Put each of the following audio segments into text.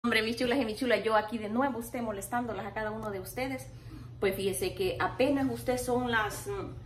Hombre, mis chulas y mis chulas, yo aquí de nuevo usted molestándolas a cada uno de ustedes. Pues fíjese que apenas usted son las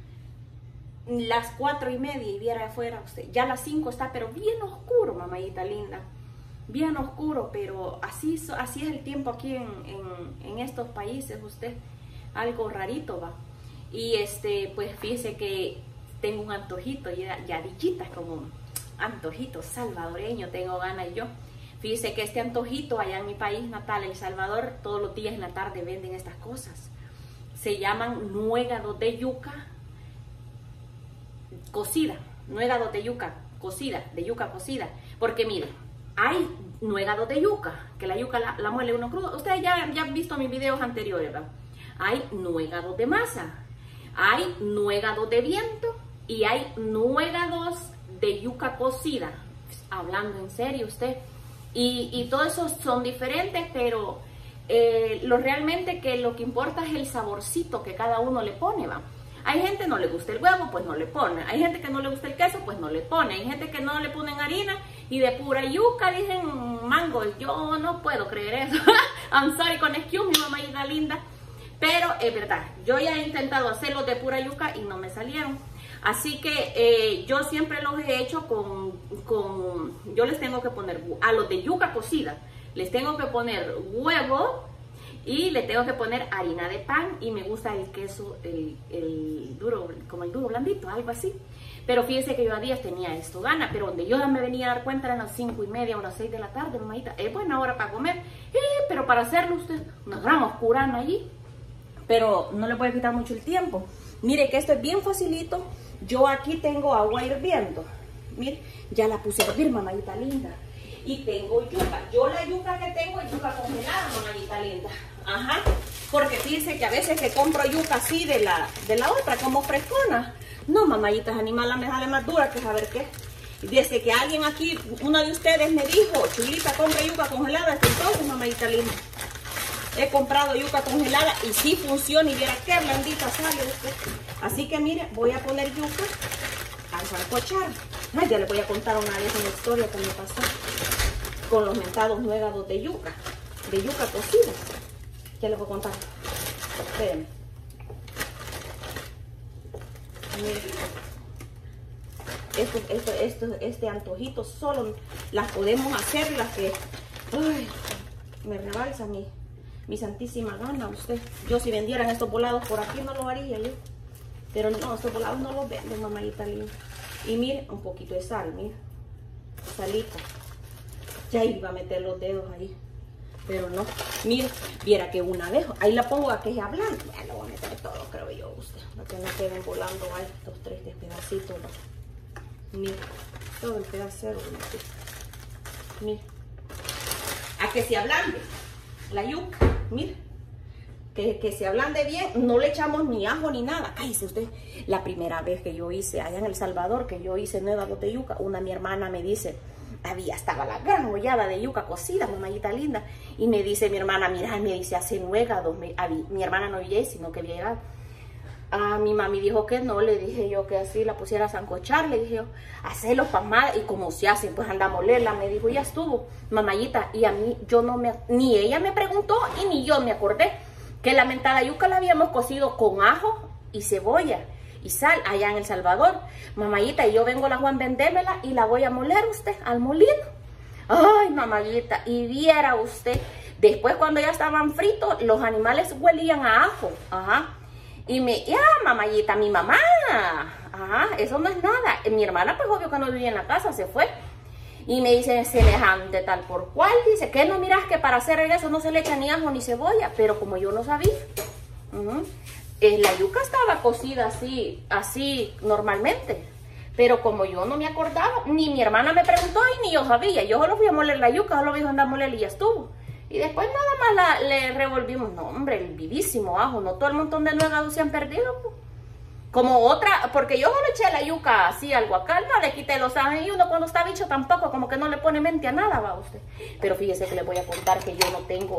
4:30 y viera afuera usted. Ya las 5 está, pero bien oscuro, mamayita linda. Bien oscuro, pero así es el tiempo aquí en estos países, usted. Algo rarito va. Y pues fíjese que tengo un antojito, ya dichitas como antojito salvadoreño, tengo ganas yo. Fíjese que este antojito allá en mi país natal, El Salvador, todos los días en la tarde venden estas cosas. Se llaman nuegados de yuca cocida, nuegados de yuca cocida, Porque mire, hay nuegados de yuca, que la yuca la muele uno crudo. Ustedes ya han visto mis videos anteriores, ¿verdad? Hay nuegados de masa, hay nuegados de viento y hay nuegados de yuca cocida. Hablando en serio usted. Y todos esos son diferentes, pero realmente que lo que importa es el saborcito que cada uno le pone, ¿va? Hay gente que no le gusta el huevo, pues no le pone. Hay gente que no le gusta el queso, pues no le pone. Hay gente que no le ponen harina y de pura yuca dicen mango. Yo no puedo creer eso. I'm sorry con excuse, mi mamayita linda. Pero es verdad, yo ya he intentado hacerlos de pura yuca y no me salieron. Así que yo siempre los he hecho yo les tengo que poner, a los de yuca cocida, les tengo que poner huevo y le tengo que poner harina de pan y me gusta el queso, el duro, como el duro blandito, algo así. Pero fíjense que yo a días tenía esto gana, pero donde yo me venía a dar cuenta eran las 5:30 o las 6 de la tarde, mamadita. Es buena hora para comer, pero para hacerlo usted, una gran oscurana allí. Pero no le puede quitar mucho el tiempo. Mire que esto es bien facilito. Yo aquí tengo agua hirviendo. Mire, ya la puse a hervir, mamadita linda. Y tengo yuca. Yo la yuca que tengo es yuca congelada, mamadita linda. Ajá. Porque fíjense que a veces que compro yuca así de la otra, como frescona. No, mamayitas, animala me sale más dura que saber qué. Desde que alguien aquí, uno de ustedes me dijo, Chulita, compra yuca congelada, desde entonces, mamadita linda. He comprado yuca congelada y sí funciona y viera qué blandita sale usted. Así que mire, voy a poner yuca al sancochar. Ay, ya le voy a contar una vez una historia que me pasó con los mentados nuegados de yuca cocida. Ya les voy a contar. Espérenme. Mire. Este antojito solo las podemos hacer las que... Ay, me rebalsa mi santísima gana usted. Yo si vendieran estos volados por aquí no lo haría yo. Pero no, estos volados no los venden, mamadita linda. Y mire, un poquito de sal, mire. Salita. Ya iba a meter los dedos ahí. Pero no. Mire, viera que una vez, ahí la pongo a que sea blanca. Ya lo voy a meter todo, creo yo, usted. Para que no queden volando ahí estos 3 pedacitos. Mire, todo el pedacero. Mire. A que se ablande la yuca. Mire, que se ablande bien, no le echamos ni ajo ni nada. Cállese usted. La primera vez que yo hice allá en El Salvador, que yo hice nuegados de yuca, mi hermana me dice, estaba la gran hollada de yuca cocida, mamayita linda, y me dice mi hermana, mira, me dice, hace nuegados. Mi hermana no oye, sino que había llegado. Mi mami dijo que no, le dije yo que así la pusiera a sancochar, le dije yo, hacerlo pasmada, y como se hace, pues anda a molerla, me dijo, ya estuvo, mamayita, y a mí, ni ella me preguntó, y ni yo me acordé, que la mentada yuca la habíamos cocido con ajo y cebolla, y sal, allá en El Salvador, mamayita, y yo vengo a la Juan vendémela, y la voy a moler usted, al molino, ay, mamayita, y viera usted, después cuando ya estaban fritos, los animales huelían a ajo, ajá. Y mamayita, mi mamá, ajá, eso no es nada. Mi hermana, pues obvio que no vivía en la casa, se fue. Y me dice, semejante tal por cual, dice, que no miras que para hacer eso no se le echa ni ajo ni cebolla, pero como yo no sabía. La yuca estaba cocida así normalmente, pero como yo no me acordaba, ni mi hermana me preguntó y ni yo sabía, yo solo fui a moler la yuca, solo dije andar a moler y ya estuvo. Y después nada más le revolvimos. No, hombre, el vivísimo ajo. No todo el montón de nuegados se han perdido. Pues. Como otra, porque yo solo eché la yuca así al guacal, no le quité los ajos. Y uno cuando está bicho tampoco, como que no le pone mente a nada, va usted. Pero fíjese que le voy a contar que yo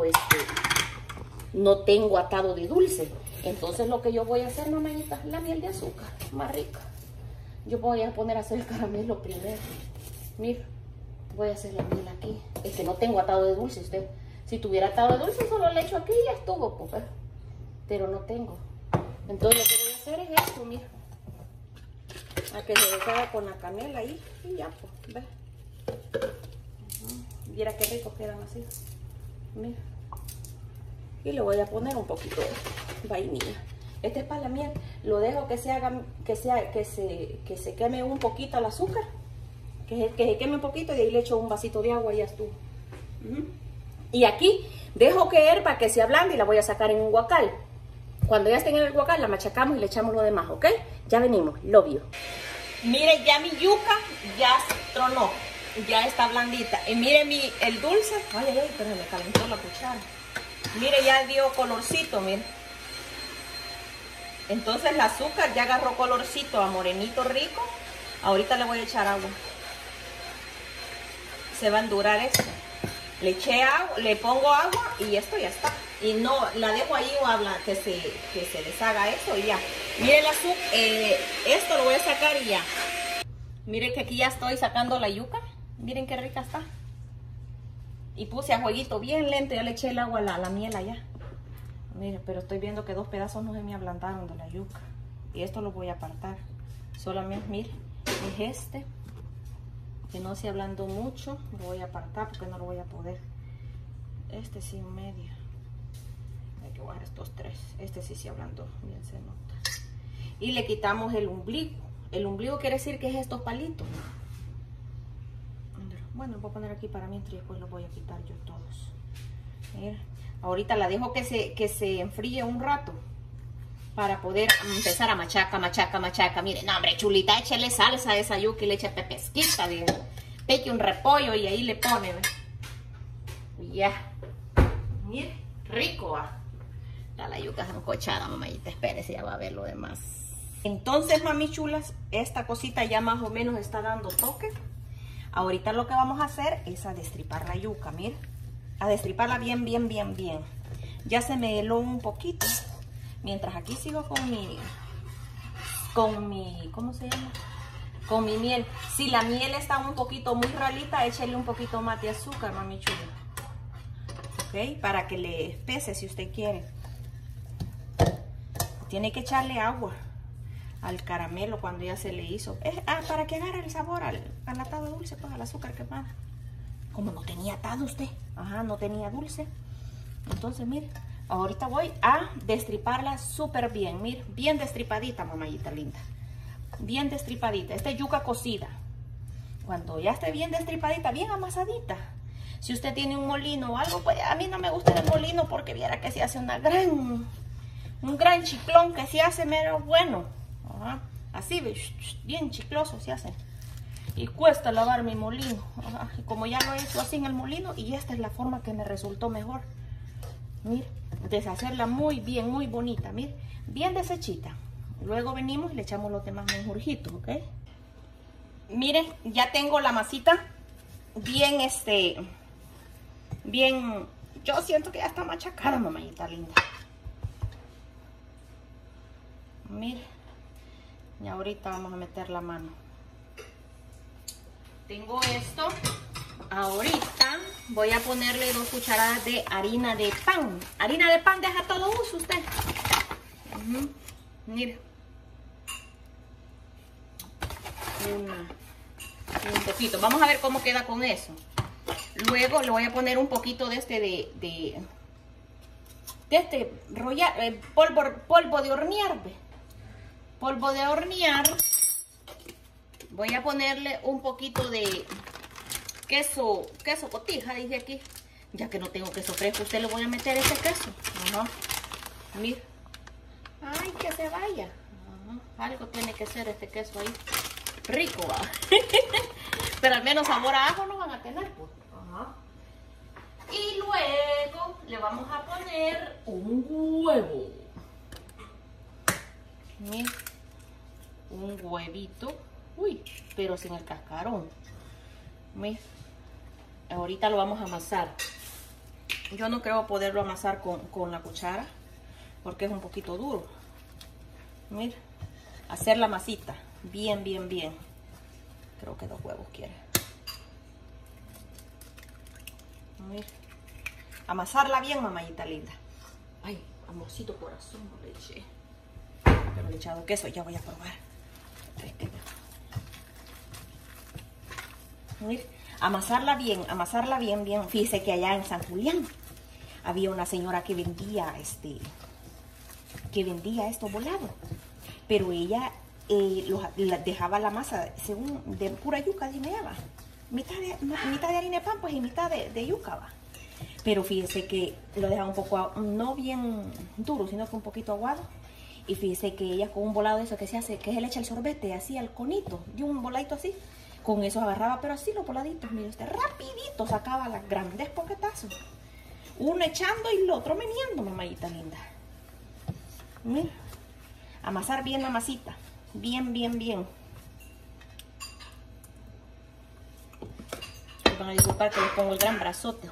no tengo atado de dulce. Entonces lo que yo voy a hacer, mamayita, la miel de azúcar, más rica. Yo voy a poner a hacer el caramelo primero. Mira. Voy a hacer la miel aquí. Es que no tengo atado de dulce usted. Si tuviera atado de dulce, solo le echo aquí y ya estuvo, pues. Pero no tengo. Entonces lo que voy a hacer es esto, mira. A que se deshaga con la canela ahí y ya, pues, ve. Viera qué ricos quedan así. Mira. Y le voy a poner un poquito de vainilla. Este es para la miel. Lo dejo que se haga, que se queme un poquito el azúcar. Que se queme un poquito y de ahí le echo un vasito de agua y ya estuvo. Y aquí dejo que hierva, que se ablande y la voy a sacar en un guacal. Cuando ya esté en el guacal la machacamos y le echamos lo demás, ¿ok? Ya venimos, love you. Mire, ya mi yuca ya tronó, ya está blandita. Y mire el dulce, ay, pero me calentó la cuchara. Mire, ya dio colorcito, mire. Entonces el azúcar ya agarró colorcito a morenito rico. Ahorita le voy a echar agua. Se va a endurar esto. Le eché agua, le pongo agua y esto ya está. Y no, la dejo ahí o habla que se deshaga esto y ya. Mire el azúcar, esto lo voy a sacar y ya. Miren que aquí ya estoy sacando la yuca. Miren qué rica está. Y puse a jueguito bien lento, ya le eché el agua a la miel allá. Mire, pero estoy viendo que 2 pedazos no se me ablandaron de la yuca. Y esto lo voy a apartar. Solamente, mire, es este. Que no se ablandó mucho. Lo voy a apartar porque no lo voy a poder. Este sí en medio. Hay que bajar estos 3. Este sí se ablandó. Bien se nota. Y le quitamos el ombligo. El ombligo quiere decir que es estos palitos. Bueno, voy a poner aquí para mientras y después los voy a quitar yo todos. Mira. Ahorita la dejo que se enfríe un rato para poder empezar a machaca. Mire, no hombre, chulita, échale salsa a esa yuca y le eche pepesquita, peque un repollo y ahí le pone, ¿ve? Ya. Mire, rico va. La yuca es encochada, mamayita, espérese, ya va a ver lo demás. Entonces, mami chulas, esta cosita ya más o menos está dando toque. Ahorita lo que vamos a hacer es a destripar la yuca, mire. A destriparla bien. Ya se me heló un poquito. Mientras aquí sigo con mi, ¿cómo se llama? Con mi miel. Si la miel está un poquito muy ralita, échale un poquito más de azúcar, mami chula. ¿Ok? Para que le espese si usted quiere. Tiene que echarle agua al caramelo cuando ya se le hizo. Para que agarre el sabor al atado dulce, pues al azúcar quemada. Como no tenía atado usted. Ajá, no tenía dulce. Entonces, mire, ahorita voy a destriparla súper bien. Mire, bien destripadita, mamayita linda. Bien destripadita. Esta es yuca cocida. Cuando ya esté bien destripadita, bien amasadita. Si usted tiene un molino o algo, pues a mí no me gusta el molino porque viera que se hace un gran chiclón que se hace mero bueno. Ajá. Así, bien chicloso se hace. Y cuesta lavar mi molino. Ajá. Y como ya lo he hecho así en el molino, y esta es la forma que me resultó mejor. Mire, deshacerla muy bien, muy bonita. Mire, bien deshechita. Luego venimos y le echamos los demás menjurjitos, ¿ok? Miren, ya tengo la masita bien, bien, yo siento que ya está machacada, mamayita linda. Mire, y ahorita vamos a meter la mano. Tengo esto. Ahorita voy a ponerle 2 cucharadas de harina de pan. Harina de pan deja todo uso usted. Mire. Un poquito. Vamos a ver cómo queda con eso. Luego le voy a poner un poquito de polvo de hornear. Polvo de hornear. Voy a ponerle un poquito de queso cotija, dice aquí. Ya que no tengo queso fresco, usted le voy a meter ese queso. Ajá. Mira. Ay, que se vaya. Ajá. Algo tiene que ser este queso ahí. Rico, va. Pero al menos sabor a ajo no van a tener, pues. Ajá. Y luego le vamos a poner un huevo. Mira. Un huevito. Uy, pero sin el cascarón. Mira. Ahorita lo vamos a amasar. Yo no creo poderlo amasar con la cuchara porque es un poquito duro. Mira. Hacer la masita. Bien. Creo que 2 huevos quiere. Mira. Amasarla bien, mamayita linda. Ay, amorcito corazón, no le eché. Pero le he echado queso, ya voy a probar. Mira, amasarla bien, bien. Fíjese que allá en San Julián había una señora que vendía estos volados. Pero ella dejaba la masa según de pura yuca, dime ella va. Mitad de harina de pan, pues, y mitad de yuca va. Pero fíjese que lo dejaba un poco, no bien duro, sino que un poquito aguado. Y fíjese que ella con un volado de eso que se hace, que se le echa el sorbete así al conito, de un voladito así. Con eso agarraba, pero así los voladitos, mire usted, rapidito sacaba las grandes poquetazos. Uno echando y el otro meneando, mamayita linda. Mira, amasar bien la masita, bien, bien, bien. Van a disculpar que les pongo el gran brazote.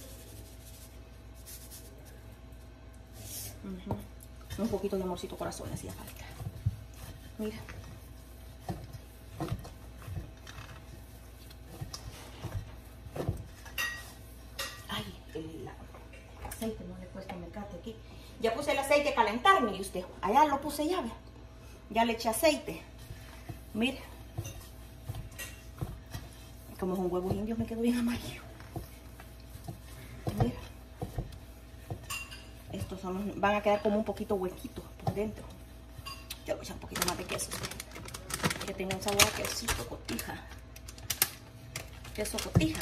Un poquito de amorcito corazón hacía falta. Mira. Ay, el aceite no le he puesto mecate aquí. Ya puse el aceite a calentar, mire usted. Allá lo puse ya, ve. Ya le eché aceite. Mire. Como son huevos indios me quedó bien amarillo. Mira. Estos van a quedar como un poquito huequitos por dentro. Yo voy a echar un poquito más de queso. Que tenga un sabor a quesito cotija. Queso cotija.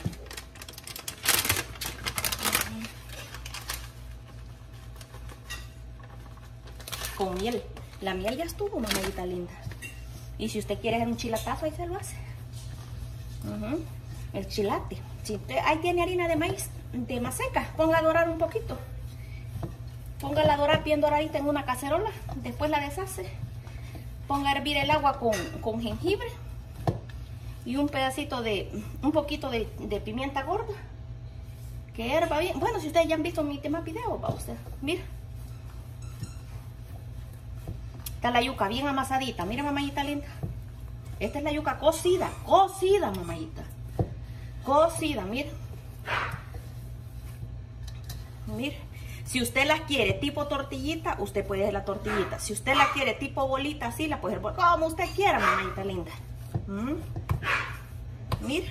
Con miel. La miel ya estuvo, mamadita linda. Y si usted quiere hacer un chilatazo, ahí se lo hace. El chilate. Si usted ahí tiene harina de maíz, de maseca, ponga a dorar un poquito. Póngala a dorar bien doradita en una cacerola. Después la deshace. Ponga a hervir el agua con jengibre. Y un poquito de pimienta gorda. Que herva bien. Bueno, si ustedes ya han visto mi tema video, va usted. Mira. Está la yuca bien amasadita. Mira, mamayita linda. Esta es la yuca cocida. Cocida, mamayita. Cocida, mira. Mira. Si usted las quiere tipo tortillita, usted puede hacer la tortillita. Si usted la quiere tipo bolita, así la puede hacer como usted quiera, mamayita linda. Mira.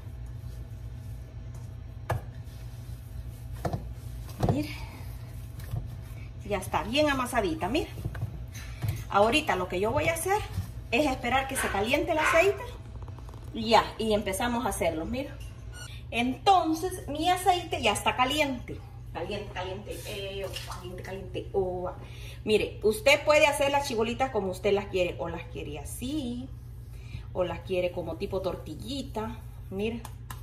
Mira. Ya está bien amasadita, mira. Ahorita lo que yo voy a hacer es esperar que se caliente el aceite. Y empezamos a hacerlo, mira. Entonces, mi aceite ya está caliente. Caliente. Mire, usted puede hacer las chibolitas como usted las quiere. O las quiere así. O las quiere como tipo tortillita. Mire.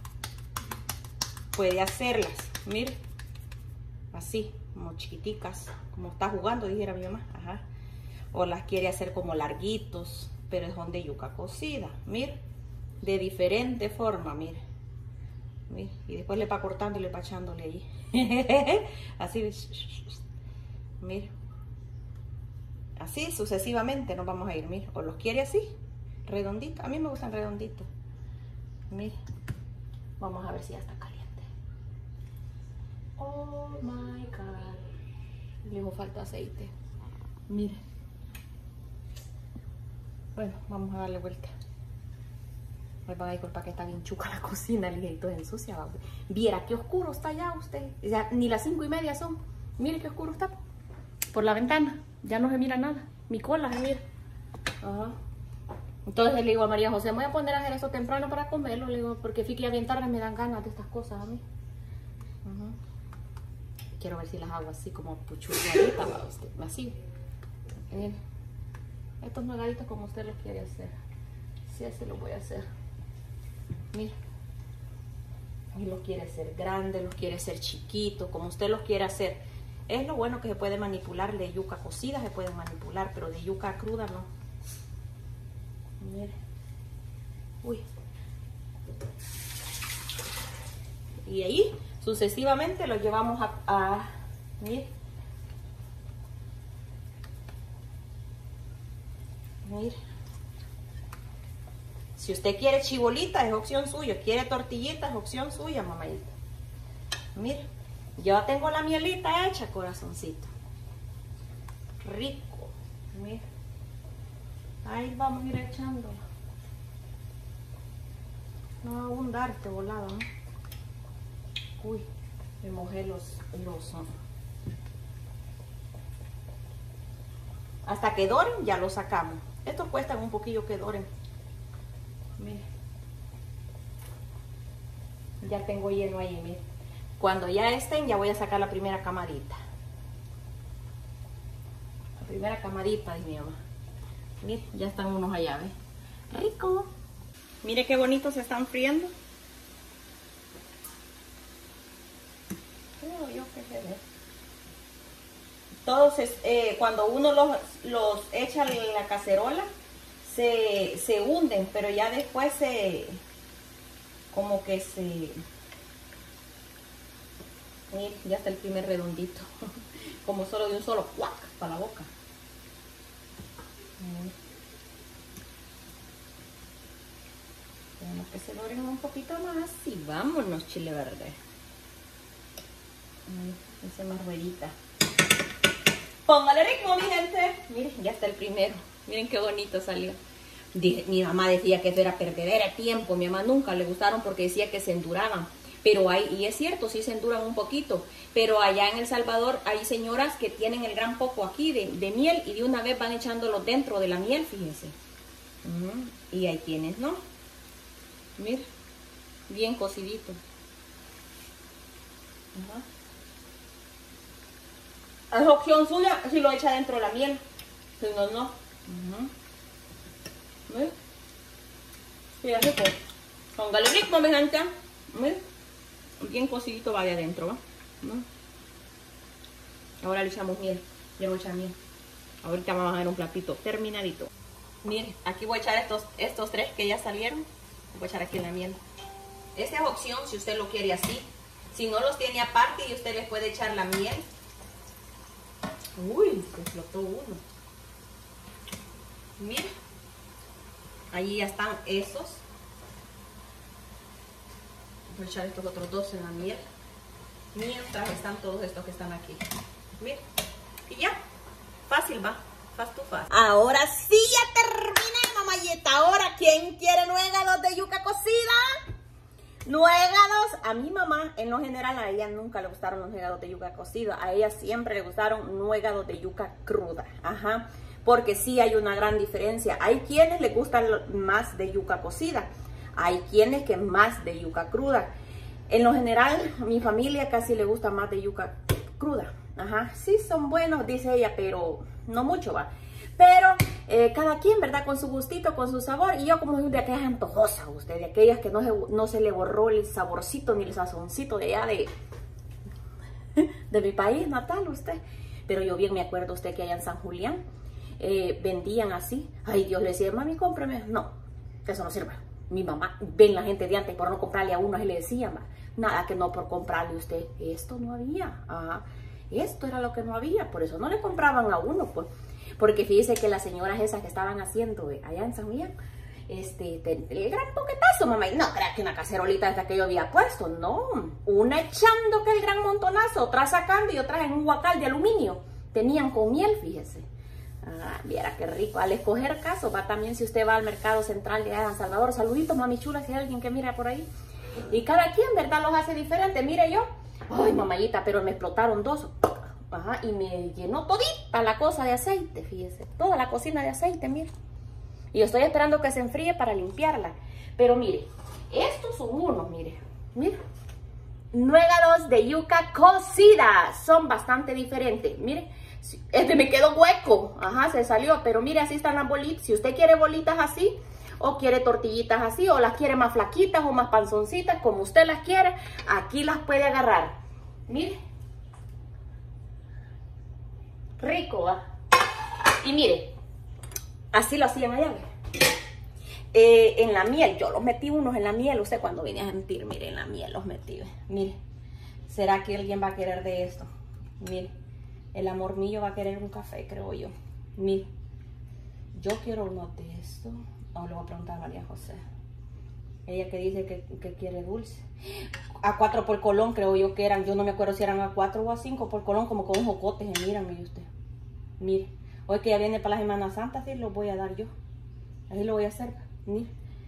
Puede hacerlas. Mire. Así, como chiquiticas. Como está jugando, dijera mi mamá. Ajá. O las quiere hacer como larguitos. Pero son de yuca cocida. Mire. De diferente forma, mire. Mire. Y después le va cortando y le va echándole ahí. Así, mira, así sucesivamente nos vamos a ir, mira, o los quiere así, redondito, a mí me gustan redonditos, mira, vamos a ver si ya está caliente. Oh my god, le falta aceite, mire, bueno, vamos a darle vuelta. Me van a disculpar que está bien chuca la cocina, el hijito se ensucia. Viera qué oscuro está ya usted. Ya, ni las 5:30 son. Mire qué oscuro está. Por la ventana. Ya no se mira nada. Mi cola se mira. Ajá. Entonces le digo a María José, me voy a poner a hacer eso temprano para comerlo. Le digo, porque fíjate ya bien tarde me dan ganas de estas cosas a mí. Quiero ver si las hago así como puchurriaditas. Así. Estos nugaditos como usted los quiere hacer. Sí, así los voy a hacer. Mira, y los quiere hacer grandes, los quiere hacer chiquitos, como usted los quiere hacer. Es lo bueno que se puede manipular de yuca cocida, se puede manipular, pero de yuca cruda no. Mire, uy. Y ahí sucesivamente los llevamos mire. Mire. Si usted quiere chibolita, es opción suya. Quiere tortillita, es opción suya, mamadita. Mire. Yo tengo la mielita hecha, corazoncito. Rico. Mira. Ahí vamos a ir echando. No va a abundar este volado, ¿no? Uy, me mojé los hasta que doren ya los sacamos. Estos cuestan un poquillo que doren. Mire. Ya tengo lleno ahí, mire. Cuando ya estén, ya voy a sacar la primera camadita. La primera camadita de mi mamá. Mire, ya están unos allá, ¿ves? Rico. Mire qué bonitos se están friendo. Creo yo que se ve. Todos, cuando uno los echa en la cacerola, se hunden, pero ya después como que se... Mire, ya está el primer redondito. Como solo de un solo cuac para la boca. Tenemos que se doren un poquito más y vámonos, chile verde. Ese más ruedita. Póngale ritmo, mi gente. Miren, ya está el primero. Miren qué bonito salió. Mi mamá decía que eso era perdedera de tiempo. Mi mamá nunca le gustaron porque decía que se enduraban. Pero y es cierto, sí se enduran un poquito. Pero allá en El Salvador hay señoras que tienen el gran poco aquí de miel y de una vez van echándolo dentro de la miel, fíjense. Y hay quienes no. Mira, bien cocidito. Es opción suya si lo echa dentro de la miel. Si no, no. Mira. Fíjate, pues. Póngale ritmo, mi gente. Mira. Bien cocidito va de adentro, ¿va? Ahora le echamos miel. Le voy a echar miel. Ahorita vamos a ver un platito terminadito. Miren, aquí voy a echar estos tres que ya salieron. Voy a echar aquí en la miel. Esta es opción si usted lo quiere así. Si no los tiene aparte y usted les puede echar la miel. Uy, se explotó uno. Miren. Allí ya están esos. Voy a echar estos otros dos en la miel. Mientras están todos estos que están aquí. Miren. Y ya. Fácil va. Fast to fast. Ahora sí ya terminé, mamayeta. Ahora, ¿quién quiere nuegados de yuca cocida? Nuegados. A mi mamá, en lo general, a ella nunca le gustaron los nuegados de yuca cocida. A ella siempre le gustaron nuegados de yuca cruda. Ajá. Porque sí hay una gran diferencia. Hay quienes les gustan más de yuca cocida. Hay quienes que más de yuca cruda. En lo general, a mi familia casi le gusta más de yuca cruda. Ajá, sí son buenos, dice ella, pero no mucho va. Pero cada quien, ¿verdad? Con su gustito, con su sabor. Y yo como soy de aquellas antojosas, usted, de aquellas que no se le borró el saborcito ni el sazoncito de allá de mi país natal, usted. Pero yo bien me acuerdo usted que allá en San Julián vendían así. Ay, Dios, le decía, mami, cómprame. No, eso no sirve. Mi mamá, ven la gente de antes por no comprarle a uno, y le decían, nada que no por comprarle usted. Esto no había. Ajá. Esto era lo que no había, por eso no le compraban a uno, pues. Porque fíjese que las señoras esas que estaban haciendo allá en San Julián, el gran poquetazo, mamá, y no crea que una cacerolita esta que yo había puesto, no. Una echando que el gran montonazo, otra sacando y otra en un guacal de aluminio. Tenían con miel, fíjese. Ah, viera qué rico. Al escoger caso, va también si usted va al mercado central de San Salvador. Saluditos, mami chula, si hay alguien que mira por ahí. Y cada quien, ¿verdad? Los hace diferente. Mire yo. Ay, mamayita, pero me explotaron dos. Ajá, y me llenó todita la cosa de aceite, fíjese. Toda la cocina de aceite, mire. Y yo estoy esperando que se enfríe para limpiarla. Pero mire, estos son unos, mire. Mire. Nuegados de yuca cocida. Son bastante diferentes. Mire. Este me quedó hueco, ajá, se salió, pero mire, así están las bolitas. Si usted quiere bolitas así, o quiere tortillitas así, o las quiere más flaquitas o más panzoncitas, como usted las quiere, aquí las puede agarrar. Mire, rico, ¿va? Y mire, así lo hacían allá, en la miel. Yo los metí unos en la miel, usted cuando vine a sentir, mire, en la miel los metí, mire. ¿Será que alguien va a querer de esto? Mire. El amor mío va a querer un café, creo yo. Mire, yo quiero uno de esto. Ahora le voy a preguntar a María José. Ella que dice que quiere dulce. A 4 por Colón creo yo que eran. Yo no me acuerdo si eran a 4 o a 5 por Colón, como con un jocote. Mira, mire usted. Mire. Hoy que ya viene para la Semana Santa, sí lo voy a dar yo. Ahí lo voy a hacer. Mire.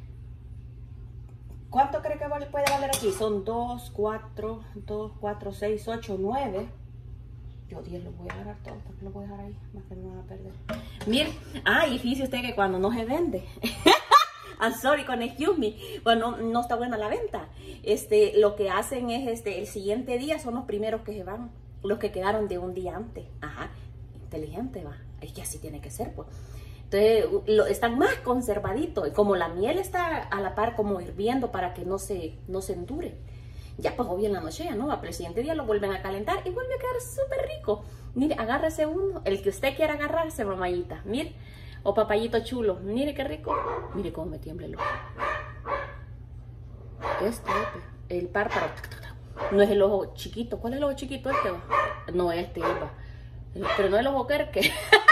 ¿Cuánto cree que puede valer aquí? Son 2, 4, 6, 8, 9. Yo 10 los voy a agarrar todos. ¿Por qué los voy a dejar ahí? Más que no van a perder. Mire. Y fíjese usted que cuando no se vende. I'm sorry con excuse me. Bueno, no está buena la venta. Lo que hacen es el siguiente día son los primeros que se van. Los que quedaron de un día antes. Ajá. Inteligente va. Es que así tiene que ser, pues. Entonces, están más conservaditos. Y como la miel está a la par como hirviendo para que no se endure. Ya pues obvio en la noche ya no va. Pero el siguiente día lo vuelven a calentar y vuelve a quedar súper rico. Mire, agárrese uno. El que usted quiera agarrarse, mamayita. Mire. O papayito chulo. Mire qué rico. Mire cómo me tiembla el ojo. El párpado. No es el ojo chiquito. ¿Cuál es el ojo chiquito este? No, va. Pero no el ojo que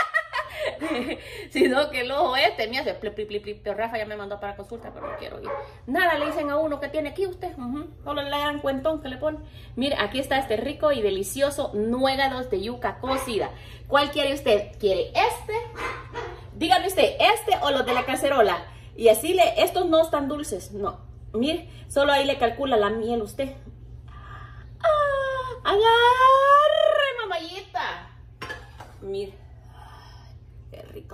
sino que el ojo me hace plip, plip, plip, plip. Pero Rafa ya me mandó para consulta, pero no quiero ir. Nada, le dicen a uno que tiene aquí usted. Solo le dan cuentón que le pone. Mire, aquí está este rico y delicioso nuegados de yuca cocida. ¿Cuál quiere usted? ¿Quiere este? Dígame usted, ¿este o los de la cacerola? Y así estos no están dulces, no. Mire, solo ahí le calcula la miel usted. ¡Agarre, mamayita! Mire. Qué rico.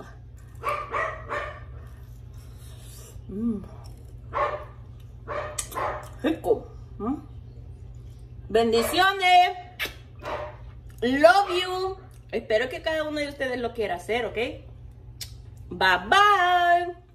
Rico. Bendiciones. Love you. Espero que cada uno de ustedes lo quiera hacer, ¿ok? Bye bye.